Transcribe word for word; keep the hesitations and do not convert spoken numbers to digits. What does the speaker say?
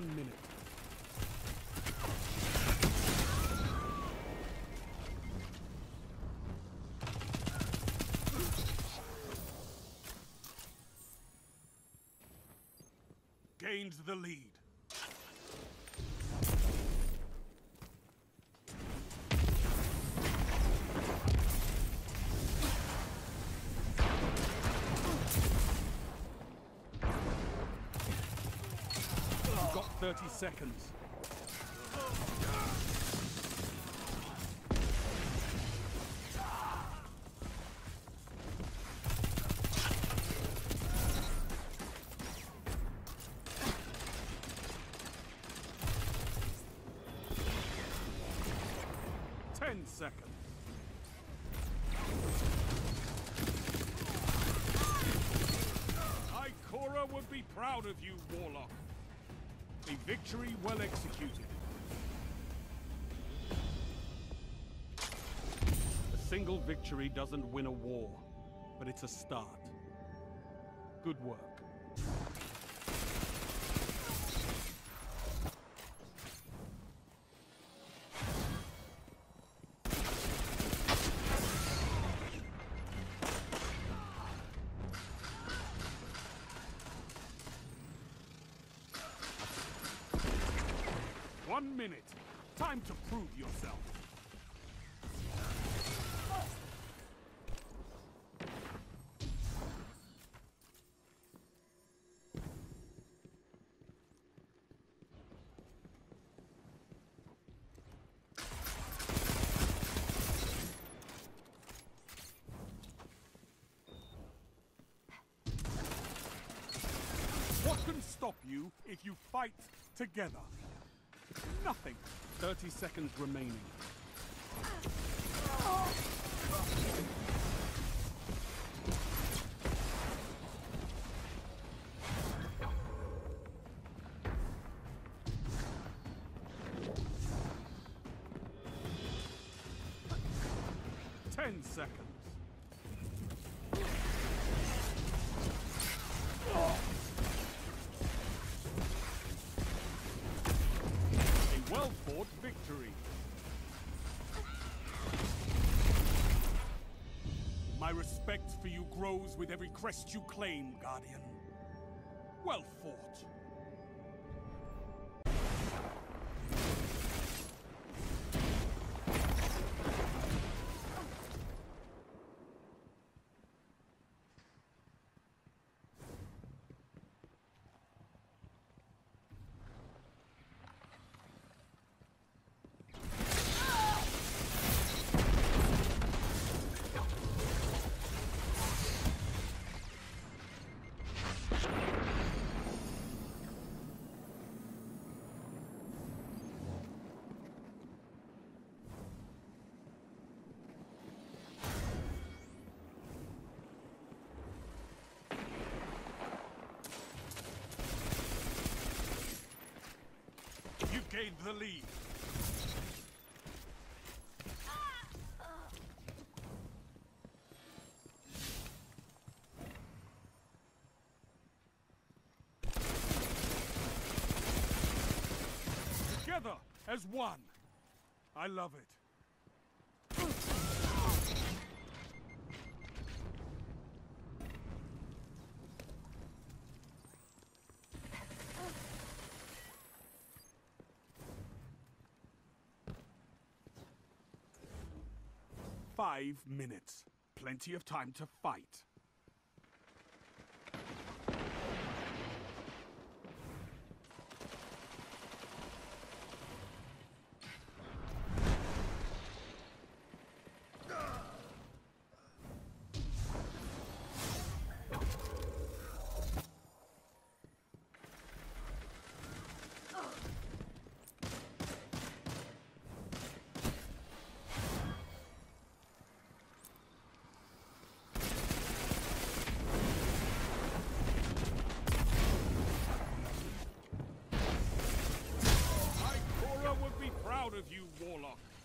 One minute. Gains the lead. Got thirty seconds. Ten seconds. Ikora would be proud of you, Warlock. A victory well executed. A single victory doesn't win a war, but it's a start. Good work. One minute. Time to prove yourself. What can stop you if you fight together? Nothing. Thirty seconds remaining. Ten seconds. Well-fought victory. My respect for you grows with every crest you claim, Guardian. Well fought. You've gained the lead. Together as one. I love it. Five minutes. Plenty of time to fight. Of you, Warlock.